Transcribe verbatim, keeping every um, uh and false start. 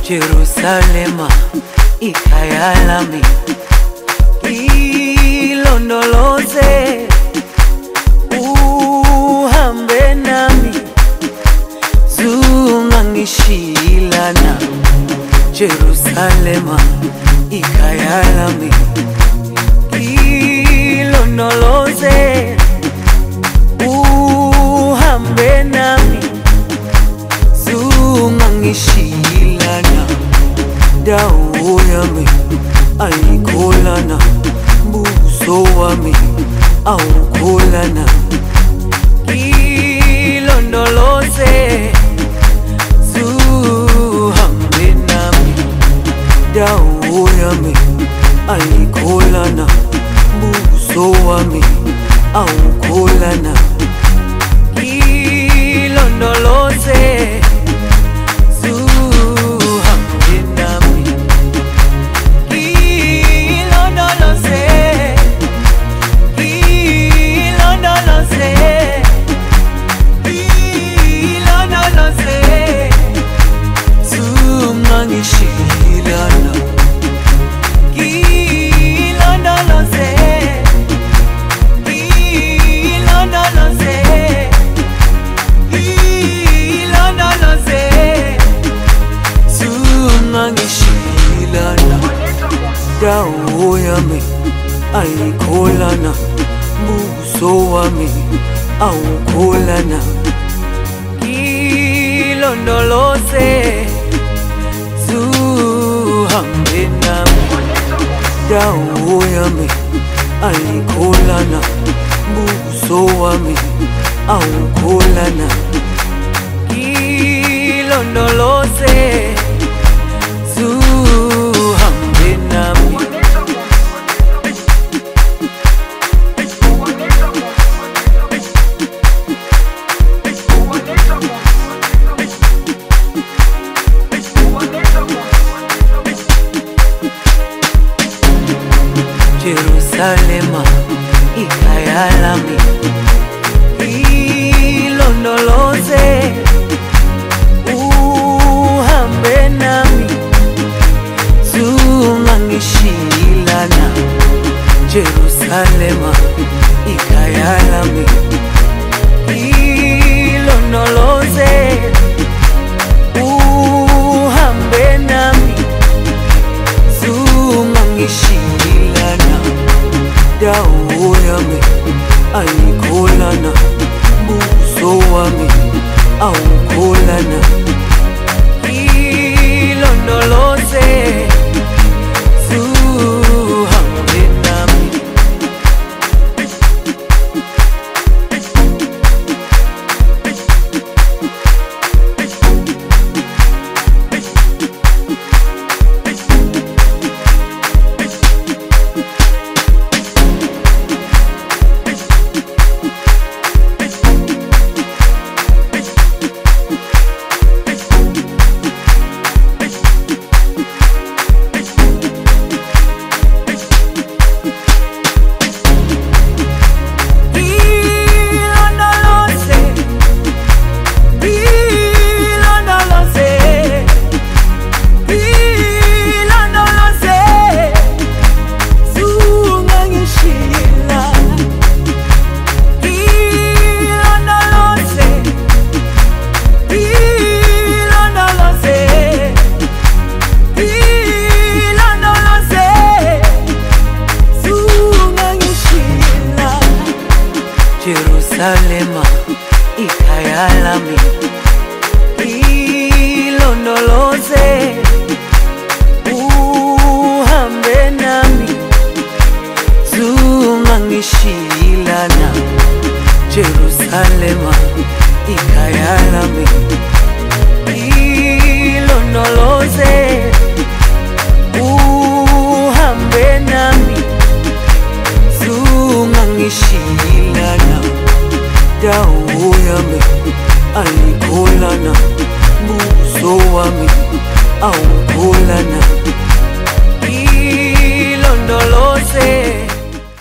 Jerusalema ikhaya lami, ilondoloze uhambe nami, zungangishilana. Jerusalema ikhaya lami, ilondoloze uhambe nami, zungangishilana. Dawo yami ayikholana, buso wami awukholana. Ilondoloze zuhambe nami. Dawo yami ayikholana, buso wami awukholana. Ilondoloze ngishilana, ilondoloze, ilondoloze, ilondoloze, zungangishilana. Dawo yami ayikholana, buso wami awukholana. Ilondoloze zuhambe nami. Dawo yami ayikholana, buso wami awukholana. Ilondoloze zuhambe nami. Jerusalema ikhaya lami, ilondoloze uhambe nami, zungangishilana. Jerusalema ikhaya lami, ilondoloze uhambe nami, zungangishilana. Dawo yami ayikholana, buso wami awukholana. Ilondoloze zuhambe nami. Jerusalema ikhaya lami, ilondoloze uhambe nami, zungangishilana. Jerusalema ikhaya lami, ilondoloze uhambe nami, zungangishilana. Dawo yami ayikholana, buso wami awu